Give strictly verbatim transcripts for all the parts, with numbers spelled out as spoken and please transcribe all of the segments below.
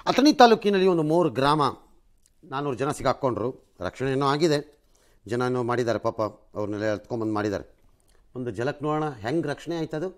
ಅಥಣಿ ತಾಲೂಕಿನಲ್ಲಿ ಒಂದು ಮೂರು ಗ್ರಾಮ ನಾನ್ನೂರು ಜನ ಸಿಗಾಕ್ಕೊಂಡ್ರು. ರಕ್ಷಣೆ ಏನೋ ಆಗಿದೆ, ಜನ ಏನೋ ಮಾಡಿದ್ದಾರೆ, ಪಾಪ ಅವ್ರನ್ನೆಲ್ಲ ಎತ್ಕೊಂಬಂದು ಮಾಡಿದ್ದಾರೆ. ಒಂದು ಜಲಕ್ಕೆ ನೋಡೋಣ ಹೆಂಗೆ ರಕ್ಷಣೆ ಆಯ್ತದು.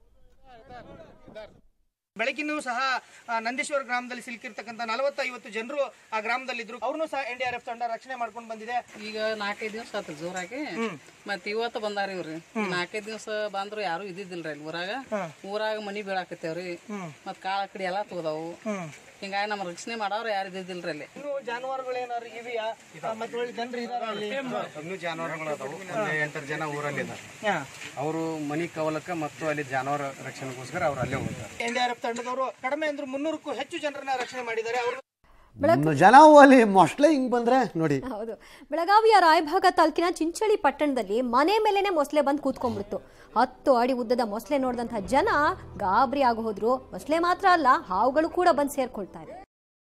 ಬೆಳಕಿನೂ ಸಹ ನಂದೀಶ್ವರ ಗ್ರಾಮದಲ್ಲಿ ಸಿಲುಕಿರ್ತಕ್ಕಂಥ ನಲವತ್ತು ಐವತ್ತು ಜನರು ಆ ಗ್ರಾಮದಲ್ಲಿದ್ರು. ಅವ್ರನ್ನೂ ಸಹ ಎನ್ ಡಿ ಆರ್ ಎಫ್ ತಂಡ ರಕ್ಷಣೆ ಮಾಡ್ಕೊಂಡು ಬಂದಿದೆ. ಈಗ ನಾಲ್ಕೈದು ದಿವಸ ಆತ ಜೋರಾಗಿ ಮತ್ ಇವತ್ತು ಬಂದಾರ ಇವ್ರಿ. ನಾಲ್ಕೈದು ದಿವಸ ಬಂದ್ರು ಯಾರು ಇದ್ದಿದ್ದಿಲ್ರಿ ಅಲ್ಲಿ ಊರಾಗ. ಊರಾಗ ಮನಿ ಬೀಳಾಕತ್ತೇವ್ರಿ, ಮತ್ ಕಾಳ ಕಡಿ ಎಲ್ಲಾ ತೋದವು. ಹಿಂಗಾಗಿ ನಮ್ಮ ರಕ್ಷಣೆ ಮಾಡೋರು ಯಾರು ಇದ್ದಿದ್ದಿಲ್ರಿ ಅಲ್ಲಿ. ಇನ್ನು ಜಾನುವಾರುಗಳು ಏನಾರು ಇವೆಯಾ? ಮತ್ತೆ ಒಳ್ಳೆ ಜನರು ಇದಾರೆ ಅಲ್ಲಿ? ಇನ್ನೂ ಜಾನುವಾರುಗಳು ಅದಾವು. ಒಂದು ಎಂಟು ಜನ ಊರಲ್ಲಿ ಇದ್ದಾರೆ. ಅವರು ಮನಿ ಕವಲಕ್ಕ ಮತ್ತು ಅಲ್ಲಿ ಜಾನುವಾರು ರಕ್ಷಣೆಗೋಸ್ಕರ ಅವ್ರು ಅಲ್ಲೇ ಹೋಗ್ತಾರೆ. ಎನ್ ಡಿ ಆರ್ ಎಫ್ ತಂಡದವರು ಕಡಿಮೆ ಅಂದ್ರೆ ಮುನ್ನೂರಕ್ಕೂ ಹೆಚ್ಚು ಜನರನ್ನ ರಕ್ಷಣೆ ಮಾಡಿದ್ದಾರೆ. ಅವರು ಜನ ಅಲ್ಲಿ ಮೊಸಳೆ ಹಿಂಗ್ ಬಂದ್ರೆ ನೋಡಿ. ಹೌದು, ಬೆಳಗಾವಿಯ ರಾಯಭಾಗ ತಾಲೂಕಿನ ಚಿಂಚಳಿ ಪಟ್ಟಣದಲ್ಲಿ ಮನೆ ಮೇಲೆನೆ ಮೊಸಳೆ ಬಂದು ಕೂತ್ಕೊಂಡ್ಬಿಡ್ತು. ಹತ್ತು ಅಡಿ ಉದ್ದದ ಮೊಸಳೆ ನೋಡಿದಂತಹ ಜನ ಗಾಬರಿ ಆಗಿ ಹೋದ್ರು. ಮೊಸಳೆ ಮಾತ್ರ ಅಲ್ಲ, ಹಾವುಗಳು ಕೂಡ ಬಂದು ಸೇರ್ಕೊಳ್ತಾ ಇದೆ.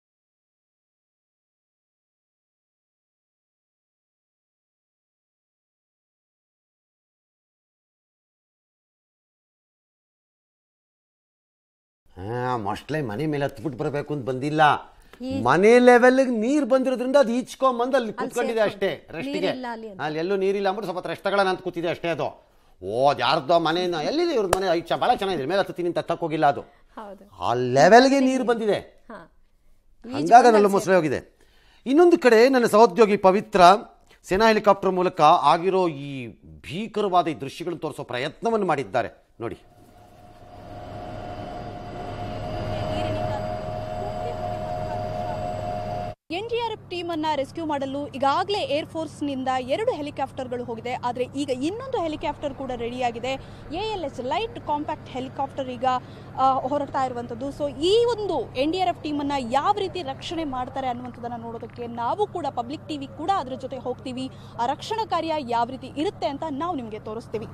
ಹಾ, ಮೊಸಳೆ ಮನೆ ಮೇಲೆ ಹತ್ಬಿಟ್ಟು ಬರಬೇಕು ಅಂತ ಬಂದಿಲ್ಲ. ಮನೆ ಲೆವೆಲ್ ನೀರ್ ಬಂದಿರೋದ್ರಿಂದ ಅದು ಈಚ್ಕೊಂಬಂದು ಅಲ್ಲಿ ಕೂತ್ಕೊಂಡಿದೆ ಅಷ್ಟೇ. ರೆಸ್ಟಿಗೆ ಅಲ್ಲಿ ಎಲ್ಲೂ ನೀರಿಲ್ಲ ಅಂದ್ಬಿಟ್ಟು ಸ್ವಲ್ಪ ರೆಸ್ಟ್ ತಗೊಳ್ಳೋಣ ಅಂತ ಕೂತಿದೆ ಅಷ್ಟೇ. ಅದು ಓ ಯಾರ್ದೋ ಮನೇನ ಎಲ್ಲಿದೆ ಇವ್ರ ಮನೆ ಐಚ ಬಹಳ ಚೆನ್ನಾಗಿದೆ, ಮೇಲೆ ಹತ್ತೀನಿ ಅಂತ ಹತ್ತಕ್ ಹೋಗಿಲ್ಲ. ಅದು ಆ ಲೆವೆಲ್ಗೆ ನೀರು ಬಂದಿದೆ, ಹಂಗಾಗಿ ಅದರಲ್ಲೂ ಮೊಸಳೆ ಹೋಗಿದೆ. ಇನ್ನೊಂದು ಕಡೆ ನನ್ನ ಸಹೋದ್ಯೋಗಿ ಪವಿತ್ರ ಸೇನಾ ಹೆಲಿಕಾಪ್ಟರ್ ಮೂಲಕ ಆಗಿರೋ ಈ ಭೀಕರವಾದ ಈ ದೃಶ್ಯಗಳನ್ನು ತೋರಿಸೋ ಪ್ರಯತ್ನವನ್ನು ಮಾಡಿದ್ದಾರೆ ನೋಡಿ. N D R F team ಅನ್ನ ರೆಸ್ಕ್ಯೂ ಮಾಡಲು ಈಗಾಗಲೇ ಏರ್ ಫೋರ್ಸ್ ನಿಂದ ಎರಡು ಹೆಲಿಕಾಪ್ಟರ್ಗಳು ಹೋಗಿದೆ. ಆದರೆ ಈಗ ಇನ್ನೊಂದು ಹೆಲಿಕಾಪ್ಟರ್ ಕೂಡ ರೆಡಿಯಾಗಿದೆ. A L S light compact helicopter ಈಗ ಹೊರಡ್ತಾ ಇರುವಂಥದ್ದು. ಸೊ ಈ ಒಂದು N D R F team ಅನ್ನ ಯಾವ ರೀತಿ ರಕ್ಷಣೆ ಮಾಡ್ತಾರೆ ಅನ್ನುವಂಥದ್ದನ್ನ ನೋಡೋದಕ್ಕೆ ನಾವು ಕೂಡ ಪಬ್ಲಿಕ್ ಟಿವಿ ಕೂಡ ಅದ್ರ ಜೊತೆ ಹೋಗ್ತೀವಿ. ಆ ರಕ್ಷಣಾ ಕಾರ್ಯ ಯಾವ ರೀತಿ ಇರುತ್ತೆ ಅಂತ ನಾವು ನಿಮಗೆ ತೋರಿಸ್ತೀವಿ.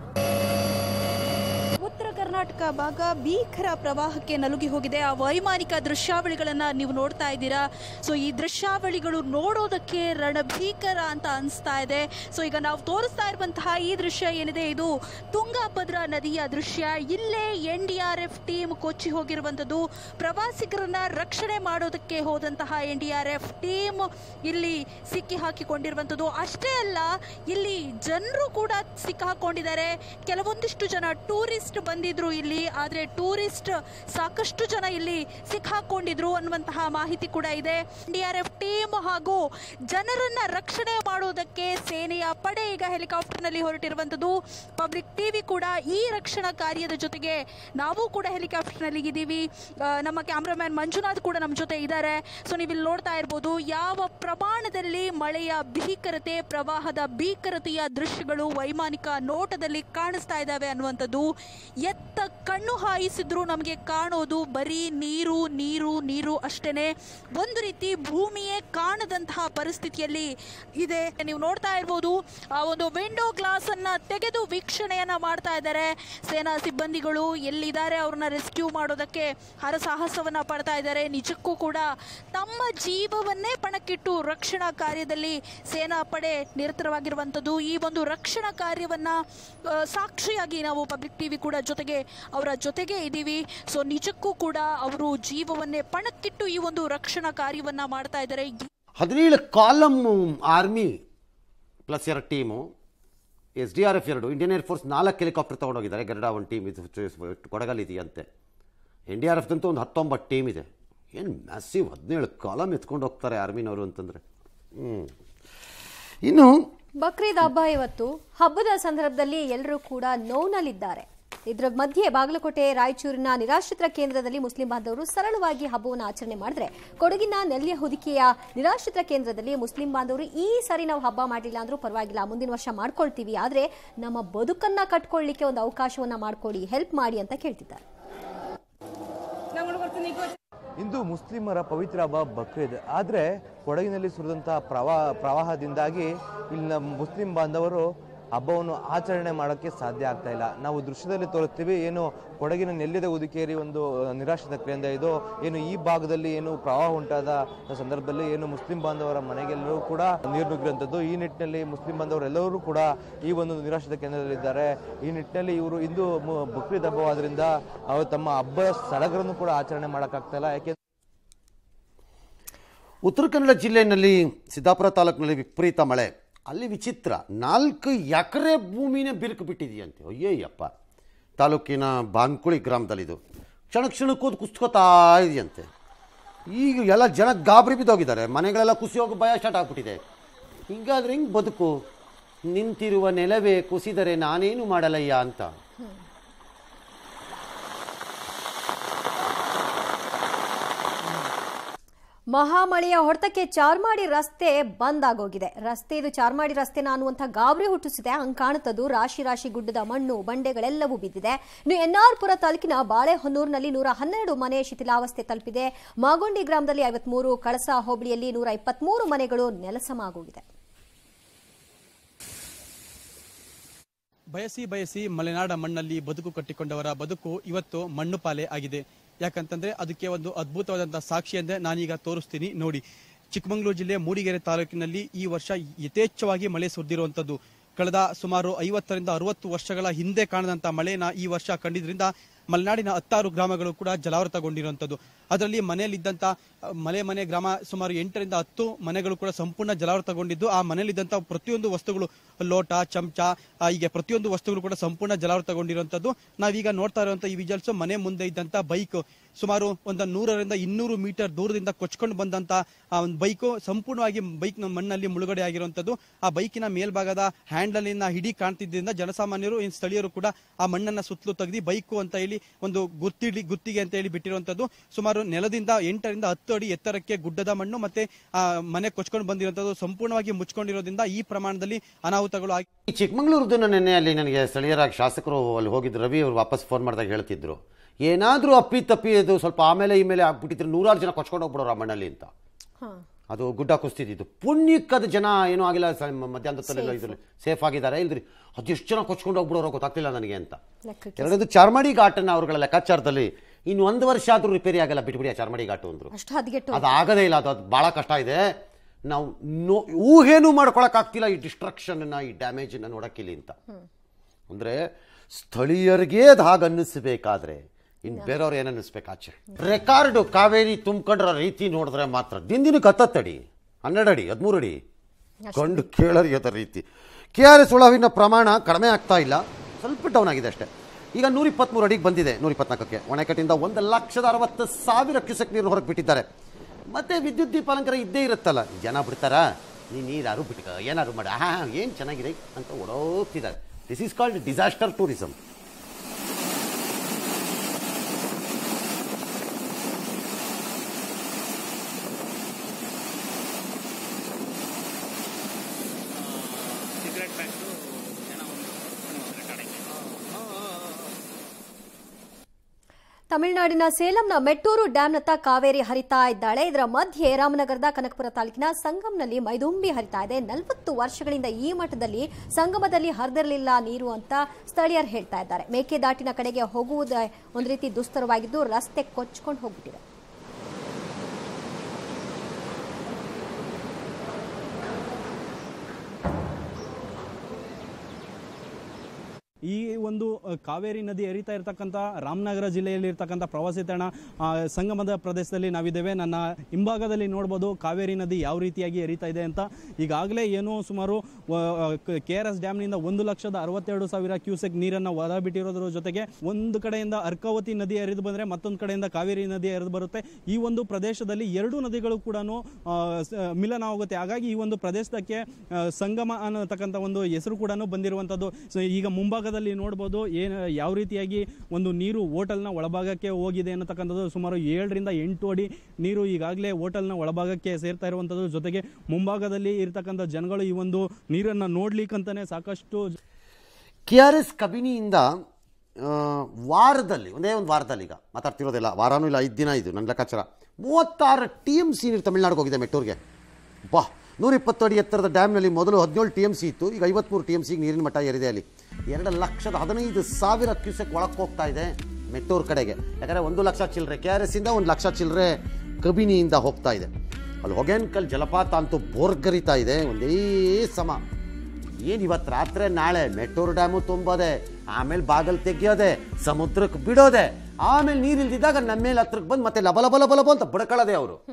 ಉತ್ತರ ಕರ್ನಾಟಕ ಭಾಗ ಭೀಕರ ಪ್ರವಾಹಕ್ಕೆ ನಲುಗಿ ಹೋಗಿದೆ. ಆ ವೈಮಾನಿಕ ದೃಶ್ಯಾವಳಿಗಳನ್ನ ನೀವು ನೋಡ್ತಾ ಇದ್ದೀರಾ. ಸೊ ಈ ದೃಶ್ಯಾವಳಿಗಳು ನೋಡೋದಕ್ಕೆ ರಣಭೀಕರ ಅಂತ ಅನಿಸ್ತಾ ಇದೆ. ಸೊ ಈಗ ನಾವು ತೋರಿಸ್ತಾ ಇರುವಂತಹ ಈ ದೃಶ್ಯ ಏನಿದೆ, ಇದು ತುಂಗಾಭದ್ರಾ ನದಿಯ ದೃಶ್ಯ. ಇಲ್ಲೇ N D R F team ಕೊಚ್ಚಿ ಹೋಗಿರುವಂಥದ್ದು. ಪ್ರವಾಸಿಗರನ್ನ ರಕ್ಷಣೆ ಮಾಡೋದಕ್ಕೆ ಹೋದಂತಹ N D R F team ಇಲ್ಲಿ ಸಿಕ್ಕಿ ಹಾಕಿಕೊಂಡಿರುವಂಥದ್ದು. ಅಷ್ಟೇ ಅಲ್ಲ, ಇಲ್ಲಿ ಜನರು ಕೂಡ ಸಿಕ್ಕಾಕೊಂಡಿದ್ದಾರೆ. ಕೆಲವೊಂದಿಷ್ಟು ಜನ ಟೂರಿಸ್ಟ್ ಬಂದಿದ್ರು ಇಲ್ಲಿ, ಆದ್ರೆ ಟೂರಿಸ್ಟ್ ಸಾಕಷ್ಟು ಜನ ಇಲ್ಲಿ ಸಿಕ್ಕಾಕೊಂಡಿದ್ರು ಅನ್ನುವಂತಹ ಮಾಹಿತಿ ಕೂಡ ಇದೆ. N D R F team ಹಾಗೂ ಜನರನ್ನ ರಕ್ಷಣೆ ಮಾಡೋದಕ್ಕೆ ಸೇನೆಯ ಪಡೆ ಈಗ ಹೆಲಿಕಾಪ್ಟರ್ ನಲ್ಲಿ ಹೊರಟಿರುವಂತದ್ದು. ಪಬ್ಲಿಕ್ ಟಿವಿ ಕೂಡ ಈ ರಕ್ಷಣಾ ಕಾರ್ಯದ ಜೊತೆಗೆ ನಾವು ಕೂಡ ಹೆಲಿಕಾಪ್ಟರ್ ನಲ್ಲಿ ಇದ್ದೀವಿ. ನಮ್ಮ ಕ್ಯಾಮ್ರಾಮ್ಯಾನ್ ಮಂಜುನಾಥ್ ಕೂಡ ನಮ್ಮ ಜೊತೆ ಇದ್ದಾರೆ. ಸೊ ನೀವು ಇಲ್ಲಿ ನೋಡ್ತಾ ಇರಬಹುದು ಯಾವ ಪ್ರಮಾಣದಲ್ಲಿ ಮಳೆಯ ಭೀಕರತೆ, ಪ್ರವಾಹದ ಭೀಕರತೆಯ ದೃಶ್ಯಗಳು ವೈಮಾನಿಕ ನೋಟದಲ್ಲಿ ಕಾಣಿಸ್ತಾ ಇದ್ದಾವೆ ಅನ್ನುವಂಥದ್ದು. ಎತ್ತ ಕಣ್ಣು ಹಾಯಿಸಿದ್ರು ನಮಗೆ ಕಾಣೋದು ಬರೀ ನೀರು ನೀರು ನೀರು ಅಷ್ಟೇನೆ. ಒಂದು ರೀತಿ ಭೂಮಿಯೇ ಕಾಣದಂತಹ ಪರಿಸ್ಥಿತಿಯಲ್ಲಿ ಇದೆ. ನೀವು ನೋಡ್ತಾ ಇರ್ಬೋದು, ಆ ಒಂದು ವಿಂಡೋ ಗ್ಲಾಸ್ ಅನ್ನ ತೆಗೆದು ವೀಕ್ಷಣೆಯನ್ನ ಮಾಡ್ತಾ ಇದ್ದಾರೆ ಸೇನಾ ಸಿಬ್ಬಂದಿಗಳು. ಎಲ್ಲಿದ್ದಾರೆ ಅವ್ರನ್ನ ರೆಸ್ಕ್ಯೂ ಮಾಡೋದಕ್ಕೆ ಹರಸಾಹಸವನ್ನ ಪಡ್ತಾ ಇದ್ದಾರೆ. ನಿಜಕ್ಕೂ ಕೂಡ ತಮ್ಮ ಜೀವವನ್ನೇ ಪಣಕ್ಕಿಟ್ಟು ರಕ್ಷಣಾ ಕಾರ್ಯದಲ್ಲಿ ಸೇನಾ ಪಡೆ ನಿರತವಾಗಿರುವಂಥದ್ದು. ಈ ಒಂದು ರಕ್ಷಣಾ ಕಾರ್ಯವನ್ನ ಸಾಕ್ಷಿಯಾಗಿ ನಾವು ಪಬ್ಲಿಕ್ ಟಿವಿ ಕೂಡ ಜೊತೆಗೆ ಅವರ ಜೊತೆಗೆ ಇದ್ದೀವಿ. ಸೊ ನಿಜಕ್ಕೂ ಕೂಡ ಅವರು ಜೀವವನ್ನೇ ಪಣಕ್ಕಿಟ್ಟು ಈ ಒಂದು ರಕ್ಷಣಾ ಕಾರ್ಯವನ್ನ ಮಾಡ್ತಾ ಇದ್ದಾರೆ. ಹದಿನೇಳು ಕಾಲಮ್ ಆರ್ಮಿ ಪ್ಲಸ್ ಎರಡು team, S D R F ಎರಡು, ಇಂಡಿಯನ್ ಏರ್ ಫೋರ್ಸ್ ನಾಲ್ಕು ಹೆಲಿಕಾಪ್ಟರ್ ತೊಗೊಂಡೋಗಿದ್ದಾರೆ. ಗರುಡ ಒಂದು ಟೀಮ್ ಇದು ಕೊಡಗಲ್ ಇದೆಯಂತೆ. ಎನ್ ಡಿ ಆರ್ ಎಫ್ದಂತೂ ಒಂದು ಹತ್ತೊಂಬತ್ತು ಟೀಮ್ ಇದೆ. ಏನು ಮ್ಯಾಸಿವ್ ಹದಿನೇಳು ಕಾಲಮ್ ಎತ್ಕೊಂಡು ಹೋಗ್ತಾರೆ ಆರ್ಮಿನವರು ಅಂತಂದರೆ. ಹ್ಞೂ ಇನ್ನು ಬಕ್ರೀದ್ ಹಬ್ಬ ಇವತ್ತು. ಹಬ್ಬದ ಸಂದರ್ಭದಲ್ಲಿ ಎಲ್ಲರೂ ಕೂಡ ನೋವಿನಲ್ಲಿದ್ದಾರೆ. ಇದರ ಮಧ್ಯೆ ಬಾಗಲಕೋಟೆ ರಾಯಚೂರಿನ ನಿರಾಶ್ರಿತರ ಕೇಂದ್ರದಲ್ಲಿ ಮುಸ್ಲಿಂ ಬಾಂಧವರು ಸರಳವಾಗಿ ಹಬ್ಬವನ್ನು ಆಚರಣೆ ಮಾಡಿದ್ರೆ, ಕೊಡಗಿನ ನೆಲ್ಲಿಯ ಹೊದಿಕೆಯ ನಿರಾಶ್ರಿತರ ಕೇಂದ್ರದಲ್ಲಿ ಮುಸ್ಲಿಂ ಬಾಂಧವರು ಈ ಸರಿ ನಾವು ಹಬ್ಬ ಮಾಡಲಿಲ್ಲ ಅಂದ್ರೂ ಪರವಾಗಿಲ್ಲ, ಮುಂದಿನ ವರ್ಷ ಮಾಡ್ಕೊಳ್ತೀವಿ, ಆದರೆ ನಮ್ಮ ಬದುಕನ್ನ ಕಟ್ಕೊಳ್ಳಿಕ್ಕೆ ಒಂದು ಅವಕಾಶವನ್ನ ಮಾಡ್ಕೊಡಿ, ಹೆಲ್ಪ್ ಮಾಡಿ ಅಂತ ಕೇಳ್ತಿದ್ದಾರೆ. ಇಂದು ಮುಸ್ಲಿಮರ ಪವಿತ್ರ ಹಬ್ಬ ಬಕ್ರೀದ್. ಆದರೆ ಕೊಡಗಿನಲ್ಲಿ ಸುರಿದಂತಹ ಪ್ರವಾಹ ಪ್ರವಾಹದಿಂದಾಗಿ ಇಲ್ಲಿನ ಮುಸ್ಲಿಂ ಬಾಂಧವರು ಹಬ್ಬವನ್ನು ಆಚರಣೆ ಮಾಡೋಕ್ಕೆ ಸಾಧ್ಯ ಆಗ್ತಾ ಇಲ್ಲ. ನಾವು ದೃಶ್ಯದಲ್ಲಿ ತೋರಿಸ್ತೀವಿ, ಏನು ಕೊಡಗಿನ ನೆಲ್ಲಿದ ಉದಿಕೇರಿ ಒಂದು ನಿರಾಶ್ರಿತ ಕೇಂದ್ರ ಇದು. ಏನು ಈ ಭಾಗದಲ್ಲಿ ಏನು ಪ್ರವಾಹ ಉಂಟಾದ ಸಂದರ್ಭದಲ್ಲಿ ಏನು ಮುಸ್ಲಿಂ ಬಾಂಧವರ ಮನೆಗೆಲ್ಲರೂ ಕೂಡ ನೀರು ನುಗ್ಗಿರುವಂಥದ್ದು. ಈ ನಿಟ್ಟಿನಲ್ಲಿ ಮುಸ್ಲಿಂ ಬಾಂಧವರೆಲ್ಲರೂ ಕೂಡ ಈ ಒಂದು ನಿರಾಶ್ರಿತ ಕೇಂದ್ರದಲ್ಲಿದ್ದಾರೆ. ಈ ನಿಟ್ಟಿನಲ್ಲಿ ಇವರು ಇಂದು ಬಕ್ರೀದ್ ಹಬ್ಬವಾದ್ರಿಂದ ಅವರು ತಮ್ಮ ಹಬ್ಬ ಸಡಗರನ್ನು ಕೂಡ ಆಚರಣೆ ಮಾಡೋಕ್ಕಾಗ್ತಾ ಇಲ್ಲ. ಯಾಕೆ ಉತ್ತರ ಕನ್ನಡ ಜಿಲ್ಲೆಯಲ್ಲಿ ಸಿದ್ದಾಪುರ ತಾಲೂಕಿನಲ್ಲಿ ವಿಪರೀತ ಮಳೆ. ಅಲ್ಲಿ ವಿಚಿತ್ರ, ನಾಲ್ಕು ಎಕರೆ ಭೂಮಿನೇ ಬಿರುಕು ಬಿಟ್ಟಿದೆಯಂತೆ. ಅಯ್ಯಯ್ಯಪ್ಪ, ತಾಲೂಕಿನ ಬಾನ್ಕುಳಿ ಗ್ರಾಮದಲ್ಲಿದು ಕ್ಷಣ ಕ್ಷಣಕ್ಕೂ ಕುಸ್ಕೋತಾ ಇದೆಯಂತೆ. ಈಗ ಎಲ್ಲ ಜನ ಗಾಬರಿ ಬಿದ್ದೋಗಿದ್ದಾರೆ, ಮನೆಗಳೆಲ್ಲ ಕುಸಿ ಹೋಗಿ ಭಯ ಸ್ಟಾರ್ಟ್ ಆಗ್ಬಿಟ್ಟಿದೆ. ಹಿಂಗಾದ್ರೆ ಹಿಂಗೆ ಬದುಕು, ನಿಂತಿರುವ ನೆಲವೇ ಕುಸಿದರೆ ನಾನೇನು ಮಾಡಲಯ್ಯ ಅಂತ. ಮಹಾಮಳೆಯ ಹೊಡೆತಕ್ಕೆ ಚಾರ್ಮಾಡಿ ರಸ್ತೆ ಬಂದ್ ಆಗೋಗಿದೆ. ರಸ್ತೆ ಇದು ಚಾರ್ಮಾಡಿ ರಸ್ತೆನ ಅನ್ನುವಂಥ ಗಾಬರಿ ಹುಟ್ಟಿಸಿದೆ. ಹಂಗೆ ಕಾಣುತ್ತದು ರಾಶಿ ರಾಶಿ ಗುಡ್ಡದ ಮಣ್ಣು ಬಂಡೆಗಳೆಲ್ಲವೂ ಬಿದ್ದಿದೆ. ಇನ್ನು ಎನ್ಆರ್ಪುರ ತಾಲೂಕಿನ ಬಾಳೆಹೊನ್ನೂರಿನಲ್ಲಿ ನೂರ ಹನ್ನೆರಡು ಮನೆ ಶಿಥಿಲಾವಸ್ಥೆ ತಲುಪಿದೆ. ಮಾಗೊಂಡಿ ಗ್ರಾಮದಲ್ಲಿ ಐವತ್ಮೂರು, ಕಳಸಾ ಹೋಬಳಿಯಲ್ಲಿ ನೂರ ಇಪ್ಪತ್ಮೂರು ಮನೆಗಳು ನೆಲಸಮ ಆಗೋಗಿದೆ. ಬಯಸಿ ಬಯಸಿ ಮಲೆನಾಡ ಮಣ್ಣಲ್ಲಿ ಬದುಕು ಕಟ್ಟಿಕೊಂಡವರ ಬದುಕು ಇವತ್ತು ಮಣ್ಣು ಪಾಲೆ ಆಗಿದೆ. ಯಾಕಂತಂದ್ರೆ ಅದಕ್ಕೆ ಒಂದು ಅದ್ಭುತವಾದಂತಹ ಸಾಕ್ಷಿ ಅಂದ್ರೆ ನಾನೀಗ ತೋರಿಸ್ತೀನಿ ನೋಡಿ. ಚಿಕ್ಕಮಗಳೂರು ಜಿಲ್ಲೆ ಮೂಡಿಗೆರೆ ತಾಲೂಕಿನಲ್ಲಿ ಈ ವರ್ಷ ಯಥೇಚ್ಛವಾಗಿ ಮಳೆ ಸುರಿದಿರುವಂತದ್ದು. ಕಳೆದ ಸುಮಾರು ಐವತ್ತರಿಂದ ಅರವತ್ತು ವರ್ಷಗಳ ಹಿಂದೆ ಕಾಣದಂತ ಮಳೆನ ಈ ವರ್ಷ ಕಂಡಿದ್ರಿಂದ ಮಲೆನಾಡಿನ ಹತ್ತಾರು ಗ್ರಾಮಗಳು ಕೂಡ ಜಲಾವೃತಗೊಂಡಿರುವಂತದ್ದು. ಅದರಲ್ಲಿ ಮನೆಯಲ್ಲಿದ್ದಂತ ಮಲೆ ಮನೆ ಗ್ರಾಮ ಸುಮಾರು ಎಂಟರಿಂದ ಹತ್ತು ಮನೆಗಳು ಕೂಡ ಸಂಪೂರ್ಣ ಜಲಾವೃತಗೊಂಡಿದ್ದು, ಆ ಮನೆಯಲ್ಲಿದ್ದಂತ ಪ್ರತಿಯೊಂದು ವಸ್ತುಗಳು, ಲೋಟ, ಚಮಚ, ಹೀಗೆ ಪ್ರತಿಯೊಂದು ವಸ್ತುಗಳು ಕೂಡ ಸಂಪೂರ್ಣ ಜಲಾವೃತಗೊಂಡಿರುವಂತದ್ದು. ನಾವೀಗ ನೋಡ್ತಾ ಇರುವಂತ ಈ ವಿಜುವಲ್ಸ್ ಮನೆ ಮುಂದೆ ಇದ್ದಂತ ಬೈಕ್, ಸುಮಾರು ಒಂದು ನೂರರಿಂದ ಇನ್ನೂರು ಮೀಟರ್ ದೂರದಿಂದ ಕೊಚ್ಕೊಂಡು ಬಂದಂತ ಒಂದು ಬೈಕು ಸಂಪೂರ್ಣವಾಗಿ ಬೈಕ್ ಮಣ್ಣಲ್ಲಿ ಮುಳುಗಡೆ ಆಗಿರುವಂತದ್ದು. ಆ ಬೈಕಿನ ಮೇಲ್ಭಾಗದ ಹ್ಯಾಂಡಲಿನ ಹಿಡಿ ಕಾಣ್ತಿದ್ದರಿಂದ ಜನಸಾಮಾನ್ಯರು, ಸ್ಥಳೀಯರು ಕೂಡ ಆ ಮಣ್ಣನ್ನ ಸುತ್ತಲೂ ತೆಗೆದು ಬೈಕು ಅಂತ ಹೇಳಿ ಒಂದು ಗುರ್ತಿಡಿ ಗುತ್ತಿಗೆ ಅಂತ ಹೇಳಿ ಬಿಟ್ಟಿರುವಂತದ್ದು. ಸುಮಾರು ನೆಲದಿಂದ ಎಂಟರಿಂದ ಹತ್ತು ಅಡಿ ಎತ್ತರಕ್ಕೆ ಗುಡ್ಡದ ಮಣ್ಣು ಮತ್ತೆ ಆ ಮನೆ ಕೊಚ್ಕೊಂಡು ಬಂದಿರುವಂತದ್ದು ಸಂಪೂರ್ಣವಾಗಿ ಮುಚ್ಕೊಂಡಿರೋದ್ರಿಂದ ಈ ಪ್ರಮಾಣದಲ್ಲಿ ಅನಾಹುತಗಳು ಆಗಿ. ಈ ಚಿಕ್ಕಮಗಳೂರದ್ದು ನೆನ್ನೆ ಅಲ್ಲಿ ನನಗೆ ಸ್ಥಳೀಯರಾಗಿ ಶಾಸಕರು ಅಲ್ಲಿ ಹೋಗಿದ್ರು. ರವಿ ಅವರು ವಾಪಸ್ ಫೋನ್ ಮಾಡಿದಾಗ ಹೇಳ್ತಿದ್ರು, ಏನಾದ್ರೂ ಅಪ್ಪಿ ತಪ್ಪಿ ಅದು ಸ್ವಲ್ಪ ಆಮೇಲೆ ಈ ಮೇಲೆ ಆಗ್ಬಿಟ್ಟಿದ್ರೆ ನೂರಾರು ಜನ ಕೊಚ್ಕೊಂಡು ಹೋಗ್ಬಿಡೋರು ಆ ಮಣ್ಣಲ್ಲಿ ಅಂತ. ಅದು ಗುಡ್ಡ ಕುಸ್ತಿದ್ದು ಪುಣ್ಯಕ್ಕದ ಜನ ಏನೂ ಆಗಿಲ್ಲ, ಮಧ್ಯಾಹ್ನದಲ್ಲೆಲ್ಲ ಇದ್ರಲ್ಲಿ ಸೇಫ್ ಆಗಿದ್ದಾರೆ. ಇಲ್ದ್ರಿ ಅದೆಷ್ಟು ಜನ ಕೊಚ್ಕೊಂಡು ಹೋಗ್ಬಿಡೋರು ಗೊತ್ತಾಗ್ತಿಲ್ಲ ನನಗೆ ಅಂತ. ಎರಡನೇದು ಚಾರ್ಮಾಡಿ ಘಾಟನ್ನ ಅವ್ರಗಳ ಲೆಕ್ಕಾಚಾರದಲ್ಲಿ ಇನ್ನು ಒಂದು ವರ್ಷ ಆದ್ರೂ ರಿಪೇರಿ ಆಗಲ್ಲ, ಬಿಟ್ಬಿಡಿ ಆ ಚಾರ್ಮಾಡಿ ಘಾಟು ಅಂದ್ರು. ಅದು ಆಗದೇ ಇಲ್ಲ, ಅದು ಅದು ಬಹಳ ಕಷ್ಟ ಇದೆ. ನಾವು ನೋ ಊಹೇನು ಮಾಡ್ಕೊಳಕ್ ಆಗ್ತಿಲ್ಲ ಈ ಡಿಸ್ಟ್ರಕ್ಷನ್, ಈ ಡ್ಯಾಮೇಜ್ ನೋಡಕ್ಕಿಲ್ಲ ಅಂತ. ಅಂದ್ರೆ ಸ್ಥಳೀಯರಿಗೆ ಅದು ಹಾಗೆ ಅನ್ನಿಸ್ಬೇಕಾದ್ರೆ ಇನ್ ಬೇರೆಯವ್ರು ಏನ್ ಅನ್ನಿಸ್ಬೇಕು ಆಚೆ. ರೆಕಾರ್ಡ್ ಕಾವೇರಿ ತುಂಬ್ಕೊಂಡ್ರ ರೀತಿ ನೋಡಿದ್ರೆ ಮಾತ್ರ ದಿನ ದಿನಕ್ಕೆ ಹತ್ತಡಿ, ಹನ್ನೆರಡು ಅಡಿ, ಹದಿಮೂರು ಅಡಿ ಕಂಡು ಕೇಳರಿಯದ ರೀತಿ. ಕೆ ಆರ್ ಎಸ್ ಒಳವಿನ ಪ್ರಮಾಣ ಕಡಿಮೆ ಆಗ್ತಾ ಇಲ್ಲ, ಸ್ವಲ್ಪ ಡೌನ್ ಆಗಿದೆ ಅಷ್ಟೇ. ಈಗ ನೂರ ಇಪ್ಪತ್ಮೂರು ಅಡಿಗೆ ಬಂದಿದೆ, ನೂರ ಇಪ್ಪತ್ನಾಲ್ಕಕ್ಕೆ. ಒಣಕಟ್ಟಿಂದ ಒಂದು ಲಕ್ಷದ ಅರವತ್ತು ಸಾವಿರ ಕ್ಯೂಸೆಕ್ ನೀರು ಹೊರಗೆ ಬಿಟ್ಟಿದ್ದಾರೆ. ಮತ್ತೆ ವಿದ್ಯುತ್ ದೀಪಾಲಂಕಾರ ಇದ್ದೇ ಇರುತ್ತಲ್ಲ, ಜನ ಬಿಡ್ತಾರ, ನೀ ನೀರಾರು ಬಿಟ್ಕ ಏನಾರು ಮಾಡ, ಹಾ ಏನು ಚೆನ್ನಾಗಿದೆ ಅಂತ ಓಡೋಗ್ತಿದ್ದಾರೆ. This is called disaster tourism. ತಮಿಳುನಾಡಿನ ಸೇಲಂನ ಮೆಟ್ಟೂರು ಡ್ಯಾಂನತ್ತ ಕಾವೇರಿ ಹರಿತಾ ಇದ್ದಾಳೆ. ಇದರ ಮಧ್ಯೆ ರಾಮನಗರದ ಕನಕಪುರ ತಾಲೂಕಿನ ಸಂಗಮನಲ್ಲಿ ಮೈದುಂಬಿ ಹರಿತಾ ಇದೆ. ನಲವತ್ತು ವರ್ಷಗಳಿಂದ ಈ ಮಟ್ಟದಲ್ಲಿ ಸಂಗಮದಲ್ಲಿ ಹರಿದಿರಲಿಲ್ಲ ನೀರು ಅಂತ ಸ್ಥಳೀಯರು ಹೇಳ್ತಾ ಇದ್ದಾರೆ. ಮೇಕೆದಾಟಿನ ಕಡೆಗೆ ಹೋಗುವುದೇ ಒಂದು ರೀತಿ ದುಸ್ತರವಾಗಿದ್ದು ರಸ್ತೆ ಕೊಚ್ಕೊಂಡು ಹೋಗ್ಬಿಟ್ಟಿದೆ. ಈ ಒಂದು ಕಾವೇರಿ ನದಿ ಹರಿತಾ ಇರತಕ್ಕಂಥ ರಾಮನಗರ ಜಿಲ್ಲೆಯಲ್ಲಿ ಇರ್ತಕ್ಕಂಥ ಪ್ರವಾಸಿ ತಾಣ ಸಂಗಮದ ಪ್ರದೇಶದಲ್ಲಿ ನಾವಿದ್ದೇವೆ. ನನ್ನ ಹಿಂಭಾಗದಲ್ಲಿ ನೋಡ್ಬೋದು ಕಾವೇರಿ ನದಿ ಯಾವ ರೀತಿಯಾಗಿ ಹರಿತಾ ಇದೆ ಅಂತ. ಈಗಾಗಲೇ ಏನು ಸುಮಾರು ಕೆ ಆರ್ ಎಸ್ ಡ್ಯಾಮ್ನಿಂದ ಒಂದು ಲಕ್ಷದ ಅರವತ್ತೆರಡು ಸಾವಿರ ಕ್ಯೂಸೆಕ್ ನೀರನ್ನು ಹೊರಬಿಟ್ಟಿರೋದ್ರ ಜೊತೆಗೆ ಒಂದು ಕಡೆಯಿಂದ ಅರ್ಕಾವತಿ ನದಿ ಹರಿದು ಬಂದರೆ ಮತ್ತೊಂದು ಕಡೆಯಿಂದ ಕಾವೇರಿ ನದಿ ಹರಿದು ಬರುತ್ತೆ. ಈ ಒಂದು ಪ್ರದೇಶದಲ್ಲಿ ಎರಡು ನದಿಗಳು ಕೂಡ ಮಿಲನ ಆಗುತ್ತೆ. ಹಾಗಾಗಿ ಈ ಒಂದು ಪ್ರದೇಶಕ್ಕೆ ಸಂಗಮ ಅನ್ನತಕ್ಕಂಥ ಒಂದು ಹೆಸರು ಕೂಡ ಬಂದಿರುವಂಥದ್ದು. ಈಗ ಮುಂಭಾಗ ನೋಡಬಹುದು ಏನು ಯಾವ ರೀತಿಯಾಗಿ ಒಂದು ನೀರು ಹೋಟೆಲ್ನ ಒಳಭಾಗಕ್ಕೆ ಹೋಗಿದೆ ಅನ್ನತಕ್ಕಂಥದ್ದು. ಸುಮಾರು ಏಳರಿಂದ ಎಂಟು ಅಡಿ ನೀರು ಈಗಾಗಲೇ ಹೋಟೆಲ್ನ ಒಳಭಾಗಕ್ಕೆ ಸೇರ್ತಾ ಇರುವಂಥದ್ದು. ಜೊತೆಗೆ ಮುಂಭಾಗದಲ್ಲಿ ಇರತಕ್ಕಂಥ ಜನಗಳು ಈ ಒಂದು ನೀರನ್ನು ನೋಡ್ಲಿಕ್ಕಂತಾನೆ ಸಾಕಷ್ಟು. ಕೆ ಆರ್ ಎಸ್ ಕಬಿನಿಯಿಂದ ವಾರದಲ್ಲಿ ಒಂದೇ ಒಂದು ವಾರದಲ್ಲಿ ಈಗ ಮಾತಾಡ್ತಿರೋದಿಲ್ಲ, ವಾರನೂ ಇಲ್ಲ, ಐದು ದಿನ ಇದು ನನ್ನ ಲೆಕ್ಕಾಚಾರ ಮೂವತ್ತಾರು ಟಿ ಎಮ್ ಸಿ ನೀರು ತಮಿಳ್ನಾಡಿಗೆ ಹೋಗಿದೆ ಮೆಟ್ಟೂರಿಗೆ. ಬಾ ನೂರ ಇಪ್ಪತ್ತು ಅಡಿ ಎತ್ತರದ ಡ್ಯಾಮ್ನಲ್ಲಿ ಮೊದಲು ಹದಿನೇಳು ಟಿ ಎಮ್ ಸಿ ಇತ್ತು, ಈಗ ಐವತ್ಮೂರು ಟಿ ಎಮ್ ಸಿಗೆ ನೀರಿನ ಮಟ್ಟ ಏರಿದೆ. ಅಲ್ಲಿ ಎರಡು ಲಕ್ಷದ ಹದಿನೈದು ಸಾವಿರ ಕ್ಯೂಸೆಕ್ ಒಳಕ್ಕೆ ಹೋಗ್ತಾ ಇದೆ ಮೆಟ್ಟೂರು ಕಡೆಗೆ. ಯಾಕಂದರೆ ಒಂದು ಲಕ್ಷ ಚಿಲ್ಲರೆ ಕೆ ಆರ್ ಎಸ್ ಇಂದ ಒಂದು ಲಕ್ಷ ಚಿಲ್ಲರೆ ಕಬಿನಿಯಿಂದ ಹೋಗ್ತಾ ಇದೆ. ಅಲ್ಲಿ ಹೊಗೇನ್ಕಲ್ ಜಲಪಾತ ಅಂತೂ ಬೋರ್ಗರಿತಾ ಇದೆ ಒಂದೇ ಸಮ. ಏನು ಇವತ್ತು ರಾತ್ರಿ ನಾಳೆ ಮೆಟ್ಟೂರು ಡ್ಯಾಮು ತುಂಬೋದೆ, ಆಮೇಲೆ ಬಾಗಲ್ ತೆಗಿಯೋದೆ, ಸಮುದ್ರಕ್ಕೆ ಬಿಡೋದೆ, ಆಮೇಲೆ ನೀರಿಲ್ದಿದ್ದಾಗ ನಮ್ಮ ಮೇಲೆ ಹತ್ರಕ್ಕೆ ಬಂದು ಮತ್ತೆ ಲಬ ಲಬ ಲಬ ಲಬ ಅಂತ ಬಡ್ಕೊಳ್ಳೋದೆ ಅವರು.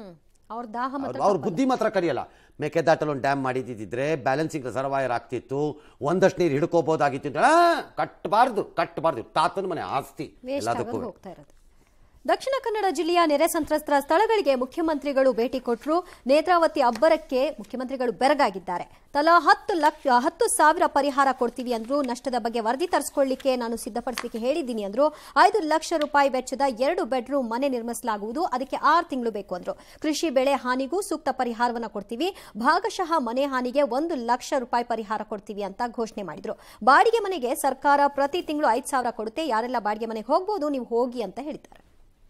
ಅವ್ರ ದಾಹ ಮಾತ್ರ ಅವ್ರ ಬುದ್ಧಿ ಮಾತ್ರ ಕರಿಯಲ್ಲ. ಮೇಕೆದಾಟಲ್ಲಿ ಒಂದು ಡ್ಯಾಮ್ ಮಾಡಿದ್ದಿದ್ರೆ ಬ್ಯಾಲೆನ್ಸಿಂಗ್ ರಿಸರ್ವಾಯರ್ ಆಗ್ತಿತ್ತು, ಒಂದಷ್ಟು ನೀರು ಹಿಡ್ಕೋಬೋದಾಗಿತ್ತು ಅಂತ ಕಟ್ಟಬಾರ್ದು ಕಟ್ಟಬಾರ್ದು ತಾತನ ಮನೆ ಆಸ್ತಿ ಎಲ್ಲದಕ್ಕೂ. ಹೋಗ್ತಾ ಇರೋದು. ದಕ್ಷಿಣ ಕನ್ನಡ ಜಿಲ್ಲೆಯ ನೆರೆ ಸಂತ್ರಸ್ತರ ಸ್ಥಳಗಳಿಗೆ ಮುಖ್ಯಮಂತ್ರಿಗಳು ಭೇಟಿ ಕೊಟ್ಟರು. ನೇತ್ರಾವತಿ ಅಬ್ಬರಕ್ಕೆ ಮುಖ್ಯಮಂತ್ರಿಗಳು ಬೆರಗಾಗಿದ್ದಾರೆ. ತಲಾ ಹತ್ತು ಲಕ್ಷ ಹತ್ತು ಸಾವಿರ ಪರಿಹಾರ ಕೊಡ್ತೀವಿ ಅಂದ್ರು. ನಷ್ಟದ ಬಗ್ಗೆ ವರದಿ ತರಿಸಿಕೊಳ್ಳಿಕ್ಕೆ ನಾನು ಸಿದ್ಧಪಡಿಸಲಿಕ್ಕೆ ಹೇಳಿದ್ದೀನಿ ಅಂದ್ರು. ಐದು ಲಕ್ಷ ರೂಪಾಯಿ ವೆಚ್ಚದ ಎರಡು ಬೆಡ್ರೂಮ್ ಮನೆ ನಿರ್ಮಿಸಲಾಗುವುದು, ಅದಕ್ಕೆ ಆರು ತಿಂಗಳು ಬೇಕು ಅಂದ್ರು. ಕೃಷಿ ಬೆಳೆ ಹಾನಿಗೂ ಸೂಕ್ತ ಪರಿಹಾರವನ್ನು ಕೊಡ್ತೀವಿ, ಭಾಗಶಃ ಮನೆ ಹಾನಿಗೆ ಒಂದು ಲಕ್ಷ ರೂಪಾಯಿ ಪರಿಹಾರ ಕೊಡ್ತೀವಿ ಅಂತ ಘೋಷಣೆ ಮಾಡಿದ್ರು. ಬಾಡಿಗೆ ಮನೆಗೆ ಸರ್ಕಾರ ಪ್ರತಿ ತಿಂಗಳು ಐದು ಸಾವಿರ ಕೊಡುತ್ತೆ, ಯಾರೆಲ್ಲ ಬಾಡಿಗೆ ಮನೆಗೆ ಹೋಗಬಹುದು ನೀವು ಹೋಗಿ ಅಂತ ಹೇಳಿದ್ದಾರೆ.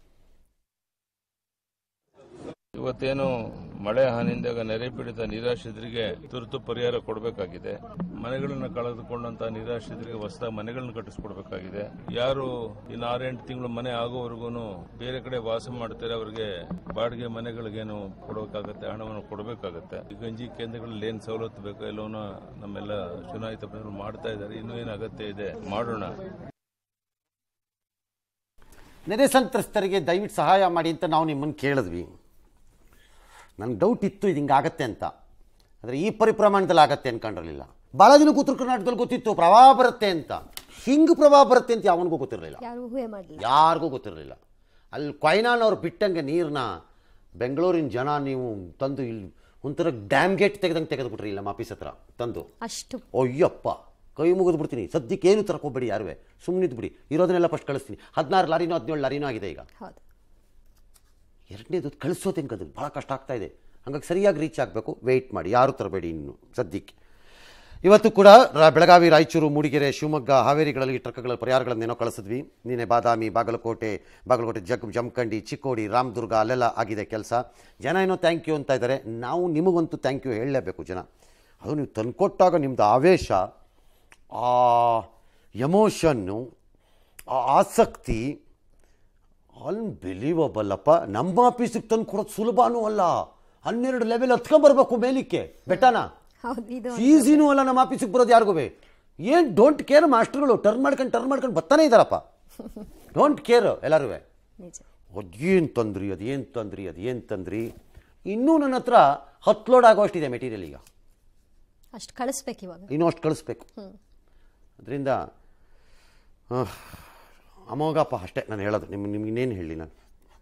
ಇವತ್ತೇನು ಮಳೆ ಹಾನಿಯಿಂದ ನೆರೆ ಪೀಡಿತ ನಿರಾಶ್ರಿತರಿಗೆ ತುರ್ತು ಪರಿಹಾರ ಕೊಡಬೇಕಾಗಿದೆ. ಮನೆಗಳನ್ನ ಕಳೆದುಕೊಂಡಂತ ನಿರಾಶ್ರಿತರಿಗೆ ಹೊಸದಾಗಿ ಮನೆಗಳನ್ನ ಕಟ್ಟಿಸ್ಕೊಡ್ಬೇಕಾಗಿದೆ. ಯಾರು ಇನ್ನು ಆರೆಂಟು ತಿಂಗಳು ಮನೆ ಆಗೋವರೆಗೂ ಬೇರೆ ಕಡೆ ವಾಸ ಮಾಡ್ತಾರೆ ಅವರಿಗೆ ಬಾಡಿಗೆ ಮನೆಗಳಿಗೇನು ಕೊಡಬೇಕಾಗತ್ತೆ, ಹಣವನ್ನು ಕೊಡಬೇಕಾಗತ್ತೆ. ಈ ಗಂಜಿ ಕೇಂದ್ರಗಳಲ್ಲಿ ಏನ್ ಸವಲತ್ತು ಬೇಕೋ ಎಲ್ಲವನ್ನ ನಮ್ಮೆಲ್ಲ ಚುನಾಯಿತ ಪ್ರತಿನಿಧಿಗಳು ಮಾಡ್ತಾ ಇದ್ದಾರೆ. ಇನ್ನೂ ಏನು ಅಗತ್ಯ ಇದೆ ಮಾಡೋಣ. ನೆರೆ ಸಂತ್ರಸ್ತರಿಗೆ ದಯವಿಟ್ಟು ಸಹಾಯ ಮಾಡಿ ಅಂತ ನಾವು ನಿಮ್ಮನ್ನು ಕೇಳಿದ್ವಿ. ನನಗೆ ಡೌಟ್ ಇತ್ತು ಇದು ಹಿಂಗಾಗತ್ತೆ ಅಂತ, ಆದರೆ ಈ ಪರಿಪ್ರಮಾಣದಲ್ಲಿ ಆಗತ್ತೆ ಅನ್ಕೊಂಡಿರಲಿಲ್ಲ. ಭಾಳ ದಿನಕ್ಕೆ ಉತ್ತರ ಕರ್ನಾಟಕದಲ್ಲಿ ಗೊತ್ತಿತ್ತು ಪ್ರವಾಹ ಬರುತ್ತೆ ಅಂತ. ಹಿಂಗೆ ಪ್ರವಾಹ ಬರುತ್ತೆ ಅಂತ ಯಾವನಿಗೂ ಗೊತ್ತಿರಲಿಲ್ಲ, ಯಾರಿಗೂ ಗೊತ್ತಿರಲಿಲ್ಲ. ಅಲ್ಲಿ ಕೊಯ್ನಾನ್ ಅವ್ರು ಬಿಟ್ಟಂಗೆ ನೀರನ್ನ ಬೆಂಗಳೂರಿನ ಜನ ನೀವು ತಂದು ಇಲ್ಲಿ ಒಂಥರ ಡ್ಯಾಮ್ ಗೇಟ್ ತೆಗೆದಂಗೆ ತೆಗೆದುಬಿಟ್ರಿ ಇಲ್ಲ ನಮ್ಮ ಆಫೀಸ್ ಹತ್ರ ತಂದು ಅಷ್ಟು. ಅಯ್ಯಪ್ಪ ಕೈ ಮುಗಿದು ಬಿಡ್ತೀನಿ, ಸದ್ಯಕ್ಕೆ ಏನು ತರ್ಕೊಬೇಡಿ ಯಾರುವೆ, ಸುಮ್ಮನಿದ್ದು ಬಿಡಿ, ಇರೋದನ್ನೆಲ್ಲ ಫಸ್ಟ್ ಕಳಿಸ್ತೀನಿ. ಹದಿನಾರು ಲಾರಿನೋ ಹದಿನೇಳು ಲಾರಿನೋ ಆಗಿದೆ ಈಗ. ಎರಡನೇದು ಕಳಿಸೋದು ಹೆಂಗೆ, ಅದಕ್ಕೆ ಭಾಳ ಕಷ್ಟ ಆಗ್ತಾ ಇದೆ. ಹಾಗಾಗಿ ಸರಿಯಾಗಿ ರೀಚ್ ಆಗಬೇಕು, ವೆಯ್ಟ್ ಮಾಡಿ, ಯಾರು ತರಬೇಡಿ ಇನ್ನು ಸದ್ಯಕ್ಕೆ. ಇವತ್ತು ಕೂಡ ಬೆಳಗಾವಿ, ರಾಯಚೂರು, ಮೂಡಿಗೆರೆ, ಶಿವಮೊಗ್ಗ, ಹಾವೇರಿಗಳಲ್ಲಿ ಟ್ರಕ್ಗಳಲ್ಲಿ ಪರಿಹಾರಗಳನ್ನೇನೋ ಕಳಿಸಿದ್ವಿ. ನಿನ್ನೆ ಬಾದಾಮಿ, ಬಾಗಲಕೋಟೆ ಬಾಗಲಕೋಟೆ ಜಗ್ ಜಮಖಂಡಿ, ಚಿಕ್ಕೋಡಿ, ರಾಮದುರ್ಗ ಅಲ್ಲೆಲ್ಲ ಆಗಿದೆ ಕೆಲಸ. ಜನ ಏನೋ ಥ್ಯಾಂಕ್ ಯು ಅಂತ ಇದ್ದಾರೆ. ನಾವು ನಿಮಗಂತೂ ಥ್ಯಾಂಕ್ ಯು ಹೇಳಲೇಬೇಕು. ಜನ ಅದು ನೀವು ತಂದುಕೊಟ್ಟಾಗ ನಿಮ್ಮದು ಆವೇಶ, ಆ ಎಮೋಷನ್ನು, ಆ ಆಸಕ್ತಿ ಅನ್ಬಿಲೀವಬಲ್ ಅಪ್ಪ. ನಮ್ಮ ಆಫೀಸಿಗೆ ತಂದು ಕೊಡೋದು ಸುಲಭನೂ ಅಲ್ಲ. ಹನ್ನೆರಡು ಲೆವೆಲ್ ಹತ್ಕೊಂಡ್ಬರ್ಬೇಕು ಮೇಲಿಕ್ಕೆ ಬೆಟ್ಟನ, ಈಸಿನೂ ಅಲ್ಲ ನಮ್ಮ ಆಫೀಸಿಗೆ ಬರೋದು ಯಾರಿಗೂ. ಏನು ಡೋಂಟ್ ಕೇರ್ ಮಾಸ್ಟರ್ಗಳು, ಟರ್ನ್ ಮಾಡ್ಕೊಂಡು ಟರ್ನ್ ಮಾಡ್ಕೊಂಡು ಬರ್ತಾನೆ ಇದ್ದಾರಪ್ಪ. ಡೋಂಟ್ ಕೇರ್ ಎಲ್ಲರೂ. ಅದೇನು ತಂದ್ರಿ ಅದೇನು ತಂದ್ರಿ ಅದೇನು ತಂದ್ರಿ ಇನ್ನೂ ನನ್ನ ಹತ್ರ ಹತ್ತು ಲೋಡ್ ಆಗೋಷ್ಟಿದೆ ಮೆಟೀರಿಯಲ್. ಈಗ ಅಷ್ಟು ಕಳಿಸ್ಬೇಕು, ಇವಾಗ ಇನ್ನೂ ಅಷ್ಟು ಕಳಿಸ್ಬೇಕು. ಅದರಿಂದ ಅಮೋಘಪ್ಪ ಅಷ್ಟೇ ನಾನು ಹೇಳೋದು. ನಿಮ್ಮ ನಿಮ್ಗೆ ಇನ್ನೇನು ಹೇಳಿ ನಾನು.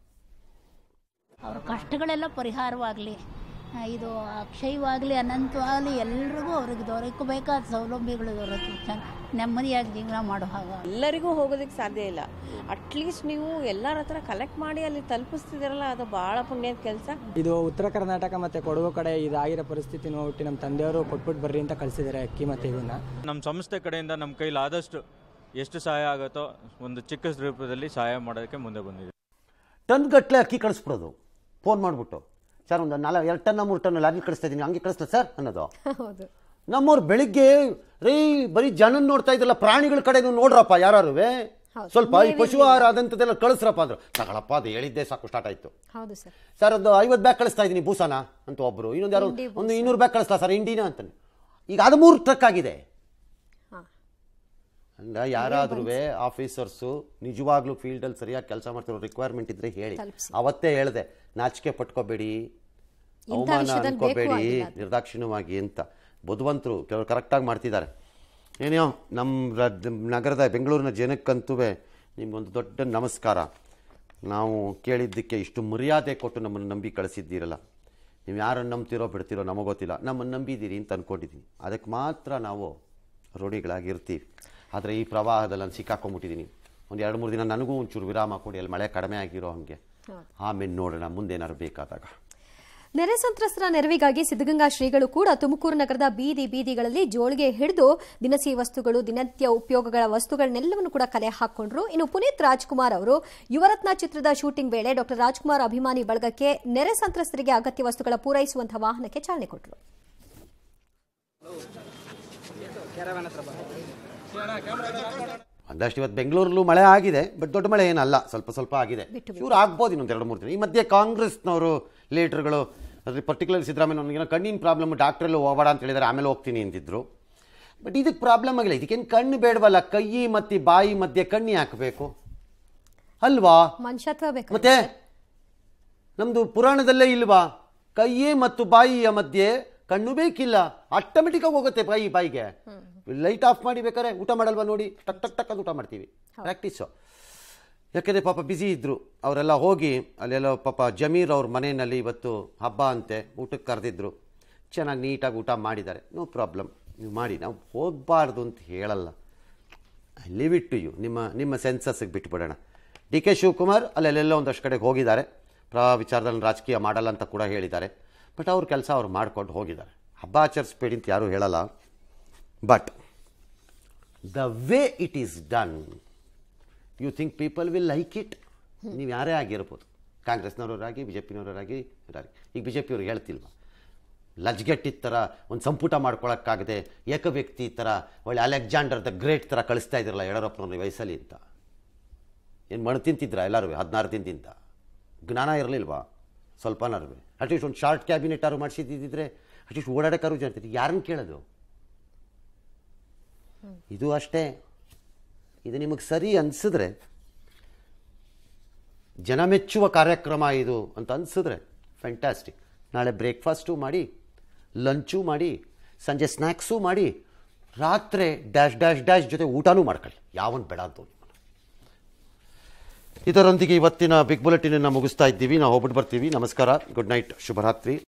ಅವ್ರ ಕಷ್ಟಗಳೆಲ್ಲ ಪರಿಹಾರವಾಗಲಿ, ಇದು ಅಕ್ಷಯವಾಗಲಿ ಅನಂತವಾಗಲಿ, ಎಲ್ರಿಗೂ ಅವ್ರಿಗೆ ದೊರಕಬೇಕಾದ ಸೌಲಭ್ಯಗಳು ದೊರಕ ನೆಮ್ಮದಿಯಾಗಿ ಜೀವನ ಮಾಡೋ ಹಾಗೆ. ಎಲ್ಲರಿಗೂ ಹೋಗೋದಕ್ಕೆ ಸಾಧ್ಯ ಇಲ್ಲ. ಅಟ್ಲೀಸ್ಟ್ ನೀವು ಎಲ್ಲರ ಹತ್ರ ಕಲೆಕ್ಟ್ ಮಾಡಿ ಅಲ್ಲಿ ತಲುಪಿಸ್ತಿದ್ದೀರಲ್ಲ, ಅದು ಭಾಳ ಪುಣ್ಯದ ಕೆಲಸ. ಇದು ಉತ್ತರ ಕರ್ನಾಟಕ ಮತ್ತು ಕೊಡಗು ಕಡೆ ಇದಾಗಿರೋ ಪರಿಸ್ಥಿತಿ ನೋಡ್ಬಿಟ್ಟು ನಮ್ಮ ತಂದೆಯವರು ಕೊಟ್ಬಿಟ್ಟು ಬರ್ರಿ ಅಂತ ಕಳಿಸಿದ್ದಾರೆ ಅಕ್ಕಿ ಮತ್ತು ಇವನ್ನ. ನಮ್ಮ ಸಂಸ್ಥೆ ಕಡೆಯಿಂದ ನಮ್ಮ ಕೈಲಿ ಆದಷ್ಟು ಎಷ್ಟು ಸಹಾಯ ಆಗುತ್ತೋ ಒಂದು ಚಿಕ್ಕ ರೂಪದಲ್ಲಿ ಸಹಾಯ ಮಾಡೋದಕ್ಕೆ ಮುಂದೆ ಬಂದಿದೆ. ಟನ್ ಗಟ್ಟಲೆ ಅಕ್ಕಿ ಕಳಿಸ್ಬಿಡೋದು, ಫೋನ್ ಮಾಡಿಬಿಟ್ಟು ಸರ್ ಒಂದು ನಾಲ್ಕು ಎರಡು ಟನ್ ಮೂರು ಟನ್ ಲಾರಿ ಕಳಿಸ್ತಾ ಇದ್ದೀನಿ, ಹಂಗೆ ಕಳಿಸ್ತಾ ಸರ್ ಅನ್ನೋದು. ನಮ್ಮವ್ರು ಬೆಳಿಗ್ಗೆ ರೀ ಬರೀ ಜನ ನೋಡ್ತಾ ಇದ್ದಲ್ಲ, ಪ್ರಾಣಿಗಳ ಕಡೆ ನೋಡ್ರಪ್ಪ ಯಾರು ಸ್ವಲ್ಪ ಈ ಪಶು ಆಹಾರ ಆದಂಥದ್ದೆಲ್ಲ ಕಳಿಸ್ರಪ್ಪ ಅಂದ್ರು. ತಗೊಳಪ್ಪ ಅದು ಹೇಳಿದ್ದೆ ಸಾಕು, ಸ್ಟಾರ್ಟ್ ಆಯ್ತು. ಸರ್ ಒಂದು ಐವತ್ತು ಬ್ಯಾಗ್ ಕಳಿಸ್ತಾ ಇದ್ದೀನಿ ಬೂಸಾನ ಅಂತ ಒಬ್ರು, ಇನ್ನೊಂದು ಯಾರು ಒಂದು ಇನ್ನೂರು ಬ್ಯಾಗ್ ಕಳಿಸ್ತಾ ಸರ್ ಇಂಡಿನ ಅಂತಾನೆ. ಈಗ ಅದು ಮೂರು ಟ್ರಕ್ ಆಗಿದೆ. ಅಂದ್ರೆ ಯಾರಾದ್ರೂ ಆಫೀಸರ್ಸು ನಿಜವಾಗ್ಲೂ ಫೀಲ್ಡಲ್ಲಿ ಸರಿಯಾಗಿ ಕೆಲಸ ಮಾಡ್ತಿರೋ ರಿಕ್ವೈರ್ಮೆಂಟ್ ಇದ್ರೆ ಹೇಳಿ. ಅವತ್ತೇ ಹೇಳಿದೆ, ನಾಚಿಕೆ ಪಟ್ಕೋಬೇಡಿ, ಅವಮಾನ ಅನ್ಕೋಬೇಡಿ, ನಿರ್ದಾಕ್ಷಿಣ್ಯವಾಗಿ ಅಂತ. ಬುದ್ಧಿವಂತರು ಕೆಲವರು ಕರೆಕ್ಟಾಗಿ ಮಾಡ್ತಿದ್ದಾರೆ. ಏನೋ ನಮ್ಮ ನಗರದ ಬೆಂಗಳೂರಿನ ಜನಕ್ಕಂತೂ ನಿಮ್ಗೊಂದು ದೊಡ್ಡ ನಮಸ್ಕಾರ. ನಾವು ಕೇಳಿದ್ದಕ್ಕೆ ಇಷ್ಟು ಮರ್ಯಾದೆ ಕೊಟ್ಟು ನಮ್ಮನ್ನು ನಂಬಿ ಕಳಿಸಿದ್ದೀರಲ್ಲ. ನೀವು ಯಾರನ್ನು ನಂಬ್ತಿರೋ ಬಿಡ್ತಿರೋ ನಮಗೆ ಗೊತ್ತಿಲ್ಲ, ನಮ್ಮನ್ನು ನಂಬಿದ್ದೀರಿ ಅಂತ ಅಂದ್ಕೊಂಡಿದ್ದೀನಿ. ಅದಕ್ಕೆ ಮಾತ್ರ ನಾವು ರೂಢಿಗಳಾಗಿರ್ತೀವಿ. ಆದರೆ ಈ ಪ್ರವಾಹದಲ್ಲಿ ನಾನು ಸಿಕ್ಕಾಕೊಂಡ್ಬಿಟ್ಟಿದ್ದೀನಿ. ಒಂದು ಎರಡು ಮೂರು ದಿನ ನನಗೂ ಒಂಚೂರು ವಿರಾಮ ಕೊಡಿ, ಅಲ್ಲಿ ಮಳೆ ಕಡಿಮೆ ಆಗಿರೋ ಹಾಗೆ. ಆಮೇಲೆ ನೋಡೋಣ ಮುಂದೇನಾದ್ರು ಬೇಕಾದಾಗ. ನೆರೆ ಸಂತ್ರಸ್ತರ ನೆರವಿಗಾಗಿ ಸಿದ್ಧಗಂಗಾ ಶ್ರೀಗಳು ಕೂಡ ತುಮಕೂರು ನಗರದ ಬೀದಿ ಬೀದಿಗಳಲ್ಲಿ ಜೋಳಿಗೆ ಹಿಡಿದು ದಿನಸಿ ವಸ್ತುಗಳು, ದಿನನಿತ್ಯ ಉಪಯೋಗಗಳ ವಸ್ತುಗಳನ್ನೆಲ್ಲವನ್ನು ಕೂಡ ಕಲೆ ಹಾಕೊಂಡ್ರು. ಇನ್ನು ಪುನೀತ್ ರಾಜ್ಕುಮಾರ್ ಅವರು ಯುವರತ್ನ ಚಿತ್ರದ ಶೂಟಿಂಗ್ ವೇಳೆ ಡಾಕ್ಟರ್ ರಾಜ್ಕುಮಾರ್ ಅಭಿಮಾನಿ ಬಳಗಕ್ಕೆ ನೆರೆ ಸಂತ್ರಸ್ತರಿಗೆ ಅಗತ್ಯ ವಸ್ತುಗಳ ಪೂರೈಸುವಂತಹ ವಾಹನಕ್ಕೆ ಚಾಲನೆ ಕೊಟ್ಟರು. ಒಂದಷ್ಟು ಇವತ್ತು ಬೆಂಗಳೂರಲ್ಲೂ ಮಳೆ ಆಗಿದೆ, ಬಟ್ ದೊಡ್ಡ ಮಳೆ ಏನಲ್ಲ, ಸ್ವಲ್ಪ ಸ್ವಲ್ಪ ಆಗಿದೆ. ಇವ್ರು ಆಗ್ಬೋದು ಇನ್ನೊಂದು ಎರಡು ಮೂರು ದಿನ. ಈ ಮಧ್ಯೆ ಕಾಂಗ್ರೆಸ್ನವರು ಲೀಡರ್ಗಳು, ಅದ್ರ ಪರ್ಟಿಕ್ಯುಲರ್ ಸಿದ್ದರಾಮಯ್ಯ ನನಗೇನೋ ಕಣ್ಣಿನ ಪ್ರಾಬ್ಲಮ್, ಡಾಕ್ಟ್ರಲ್ಲಿ ಹೋಗಬೇಡ ಅಂತ ಹೇಳಿದರೆ, ಆಮೇಲೆ ಹೋಗ್ತೀನಿ ಅಂತಿದ್ರು. ಬಟ್ ಇದಕ್ಕೆ ಪ್ರಾಬ್ಲಮ್ ಆಗಿಲ್ಲ. ಇದಕ್ಕೇನು ಕಣ್ಣು ಬೇಡವಲ್ಲ, ಕೈ ಮತ್ತು ಬಾಯಿ ಮಧ್ಯೆ ಕಣ್ಣಿ ಹಾಕಬೇಕು ಅಲ್ವಾ? ಮನುಷ್ಯತ್ವ ಬೇಕು. ಮತ್ತೆ ನಮ್ದು ಪುರಾಣದಲ್ಲೇ ಇಲ್ವಾ ಕೈ ಮತ್ತು ಬಾಯಿಯ ಮಧ್ಯೆ ಕಣ್ಣು ಬೇಕಿಲ್ಲ, ಆಟೋಮೆಟಿಕ್ ಆಗಿ ಹೋಗುತ್ತೆ ಬಾಯಿ ಬಾಯಿಗೆ. ಲೈಟ್ ಆಫ್ ಮಾಡಿ ಬೇಕಾರೆ ಊಟ ಮಾಡಲ್ವಾ ನೋಡಿ, ಟಕ್ ಟಕ್ ಟಕ್ ಅಂತ ಊಟ ಮಾಡ್ತೀವಿ. ಪ್ರಾಕ್ಟೀಸು. ಯಾಕೆಂದರೆ ಪಾಪ ಬ್ಯುಸಿ ಇದ್ದರು ಅವರೆಲ್ಲ. ಹೋಗಿ ಅಲ್ಲೆಲ್ಲೋ ಪಾಪ ಜಮೀರ್ ಅವ್ರ ಮನೆಯಲ್ಲಿ ಇವತ್ತು ಹಬ್ಬ ಅಂತೆ, ಊಟಕ್ಕೆ ಕರೆದಿದ್ರು. ಚೆನ್ನಾಗಿ ನೀಟಾಗಿ ಊಟ ಮಾಡಿದ್ದಾರೆ. ನೋ ಪ್ರಾಬ್ಲಮ್, ನೀವು ಮಾಡಿ, ನಾವು ಹೋಗಬಾರ್ದು ಅಂತ ಹೇಳಲ್ಲ. ಲಿವ್ ಇಟ್ ಟು ಯು, ನಿಮ್ಮ ನಿಮ್ಮ ಸೆನ್ಸಸ್ಗೆ ಬಿಟ್ಬಿಡೋಣ. ಡಿ ಕೆ ಶಿವಕುಮಾರ್ ಅಲ್ಲೆಲ್ಲೆಲ್ಲೋ ಒಂದಷ್ಟು ಕಡೆಗೆ ಹೋಗಿದ್ದಾರೆ. ಪ್ರ ವಿಚಾರದಲ್ಲಿ ರಾಜಕೀಯ ಮಾಡಲ್ಲ ಅಂತ ಕೂಡ ಹೇಳಿದ್ದಾರೆ. ಬಟ್ ಅವ್ರ ಕೆಲಸ ಅವ್ರು ಮಾಡ್ಕೊಂಡು ಹೋಗಿದ್ದಾರೆ. ಹಬ್ಬ ಆಚರಿಸ್ಬೇಡಿ ಅಂತ ಯಾರೂ ಹೇಳಲ್ಲ. But the way it is done, you think people will like it? ನೀವು ಯಾರೇ ಆಗಿರ್ಬೋದು, ಕಾಂಗ್ರೆಸ್ನವರಾಗಿ ಬಿ ಜೆ ಪಿನವರಾಗಿ ಇರಾಗಿ. ಈಗ ಬಿ ಜೆ ಪಿಯವ್ರಿಗೆ ಹೇಳ್ತಿಲ್ವ, ಲಜ್ಗೆಟ್ಟಿದ ಥರ ಒಂದು ಸಂಪುಟ ಮಾಡ್ಕೊಳಕ್ಕಾಗದೆ ಏಕ ವ್ಯಕ್ತಿ ಥರ ಒಳ್ಳೆ ಅಲೆಕ್ಸಾಂಡರ್ ದ ಗ್ರೇಟ್ ಥರ ಕಳಿಸ್ತಾ ಇದ್ರಲ್ಲ ಯಡಿಯೂರಪ್ಪನವ್ರ ವಯಸ್ಸಲ್ಲಿ ಅಂತ. ಏನು ಮಣ್ಣು ತಿಂತಿದ್ರ ಎಲ್ಲರೂ ಹದಿನಾರು ದಿನದಿಂದ? ಜ್ಞಾನ ಇರಲಿಲ್ವಾ ಸ್ವಲ್ಪನಾರು? ಅಟ್ಲೀಸ್ಟ್ ಒಂದು ಶಾರ್ಟ್ ಕ್ಯಾಬಿನೆಟ್ ಆರು ಮಾಡಿಸಿದ್ದಿದ್ರೆ ಅಟ್ಲೀಸ್ಟ್ ಓಡಾಡೋಕ್ಕಾರು ಜಾಣ್ತಿದ್ದೆ. ಯಾರನ್ನು ಕೇಳೋದು? ಇದು ಅಷ್ಟೇ. ಇದು ನಿಮಗೆ ಸರಿ ಅನಿಸಿದ್ರೆ, ಜನ ಮೆಚ್ಚುವ ಕಾರ್ಯಕ್ರಮ ಇದು ಅಂತ ಅನಿಸಿದ್ರೆ ಫ್ಯಾಂಟಾಸ್ಟಿಕ್. ನಾಳೆ ಬ್ರೇಕ್ಫಾಸ್ಟು ಮಾಡಿ, ಲಂಚು ಮಾಡಿ, ಸಂಜೆ ಸ್ನ್ಯಾಕ್ಸು ಮಾಡಿ, ರಾತ್ರಿ ಡ್ಯಾಶ್ ಡ್ಯಾಶ್ ಡ್ಯಾಶ್ ಜೊತೆ ಊಟನೂ ಮಾಡ್ಕೊಳ್ಳಿ. ಯಾವನ್ ಬೇಡ ಅಂತ. ಇದರೊಂದಿಗೆ ಇವತ್ತಿನ ಬಿಗ್ ಬುಲೆಟಿನನ್ನು ಮುಗಿಸ್ತಾ ಇದ್ದೀವಿ. ನಾವು ಹೋಗ್ಬಿಟ್ಟು ಬರ್ತೀವಿ. ನಮಸ್ಕಾರ, ಗುಡ್ ನೈಟ್, ಶುಭರಾತ್ರಿ.